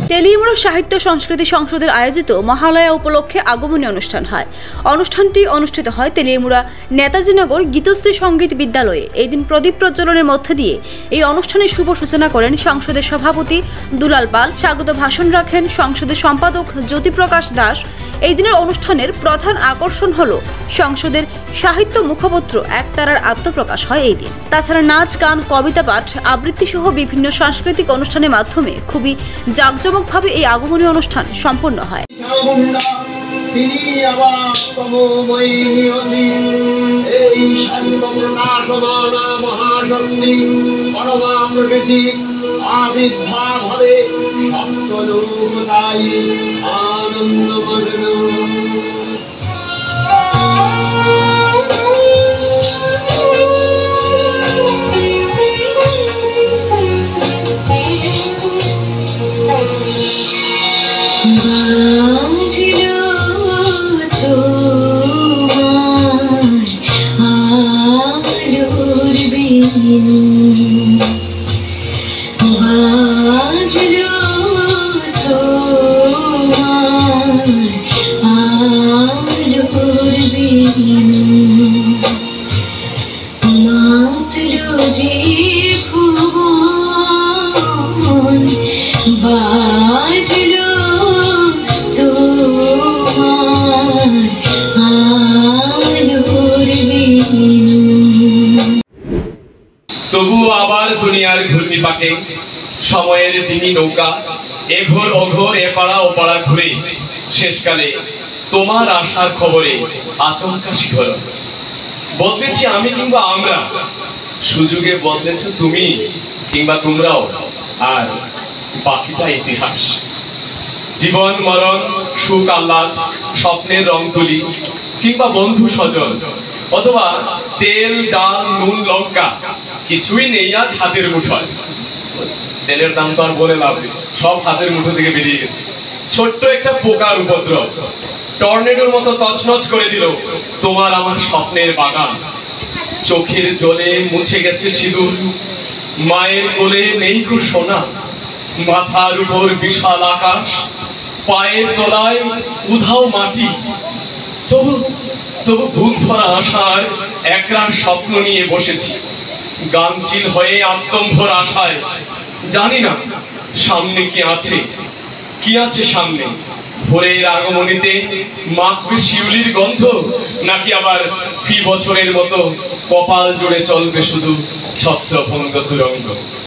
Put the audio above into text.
তেলিয়ামুরা সাহিত্য সংস্কৃতি সংসদের আয়োজিত মহালয়া উপলক্ষে আগমনী অনুষ্ঠান হয়। অনুষ্ঠানটি অনুষ্ঠিত হয় তেলিয়ামুরা নেতাজিনগর গীতশ্রী সঙ্গীত বিদ্যালয়ে। এই দিন প্রদীপ প্রজ্বলনের মধ্য দিয়ে এই অনুষ্ঠানের শুভ সূচনা করেন সংসদের সভাপতি দুলাল পাল। স্বাগত ভাষণ রাখেন সংসদের সম্পাদক জ্যোতিপ্রকাশ দাস। এই দিনের অনুষ্ঠানের প্রধান আকর্ষণ হল সংসদের সাহিত্য মুখপত্র একতারার আত্মপ্রকাশ হয় এই দিন। তাছাড়া নাচ, গান, কবিতা পাঠ, আবৃত্তি সহ বিভিন্ন সাংস্কৃতিক অনুষ্ঠানের মাধ্যমে খুবই জাঁকজমকভাবে এই আগমনী অনুষ্ঠান সম্পন্ন হয়। তবুও আবার দুনিয়ার ঘূর্ণিপাকে সময়ের ডিঙি নৌকা এঘোর ওঘোর এপাড়া ওপাড়া ঘুরে শেষকালে তোমার আসার খবরে আচমকা শিহরণ। বদলেছি আমি কিংবা আমরা, সুযোগে বদলেছ তুমি কিংবা তোমরাও, আর বাকিটা ইতিহাস। জীবন মরণ, সুখ আহ্লাদ, স্বপ্নের রং তুলি কিংবা বন্ধু স্বজন, অথবা তেল ডাল নুন লঙ্কা, কিছুই নেই আজ হাতের মুঠোয়। তেলের দাম তো আর বলে লাভ নেই, সব হাতের মুঠো থেকে বেরিয়ে গেছে। ছোট্ট একটা পোকার উপদ্রব টর্নেডোর মতো তছনছ করে দিল তোমার আমার স্বপ্নের বাগান। চোখের জলে মুছে গেছে সিঁদুর, মায়ের কোলে নেই কো সোনা, মাথার উপর বিশাল আকাশ, পায়ের তলায় উধাও মাটি। তবু তবু বুক ভরা আশার একরাশ স্বপ্ন নিয়ে বসেছি, গামচিল হয়ে আত্মম্ভর আশায়। জানি না সামনে কি আছে সামনে। ভোরের আগমনীতে মাখবে শিউলির গন্ধ, নাকি আবার ফি বছরের মতো কপাল জুড়ে চলবে শুধু ছত্রভঙ্গ তুরঙ্গ।